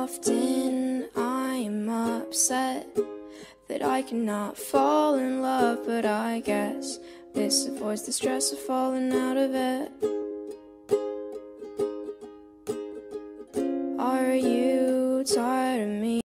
Often I'm upset that I cannot fall in love, but I guess this avoids the stress of falling out of it.